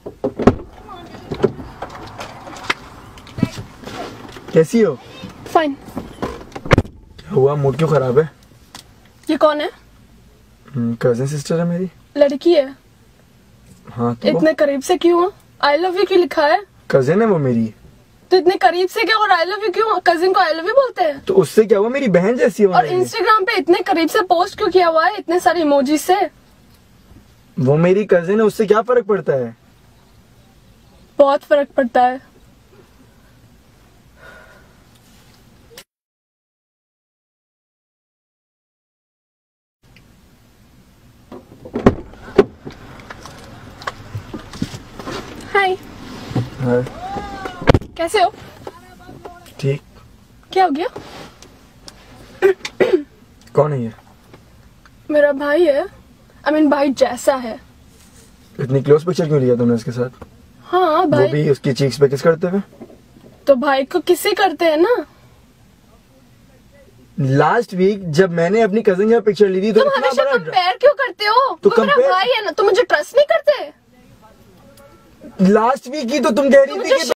कैसी हो? फाइन। क्या हुआ, मूड क्यों खराब है? ये कौन है? कजिन सिस्टर है मेरी। लड़की है? हाँ तो इतने करीब से क्यों? आई लव यू क्यों लिखा है? कजिन है वो मेरी। तो इतने करीब से क्या और आई लव यू क्यों? कजिन को आई लव यू बोलते हैं? तो उससे क्या हुआ, मेरी बहन जैसी है वो और मेरी। इंस्टाग्राम पे इतने करीब से पोस्ट क्यों किया हुआ है इतने सारे इमोजी से? वो मेरी कजिन है, उससे क्या फर्क पड़ता है? बहुत फर्क पड़ता है। हाय। हाँ कैसे हो? ठीक। क्या हो गया? कौन है ये? मेरा भाई है। I mean, भाई जैसा है। इतनी क्लोज पिक्चर क्यों लिया तुमने उसके साथ? हाँ वो भाई। भी उसकी चीक्स पे किस करते हुए? तो भाई को किसी करते हैं ना। लास्ट वीक जब मैंने अपनी कजिन का पिक्चर ली थी तो तुम इतना हमेशा बड़ा कंपेयर क्यों करते हो? तो वो मेरा compare- भाई है ना, तुम मुझे ट्रस्ट नहीं करते? लास्ट वीक की तो तुम कह रही थी कि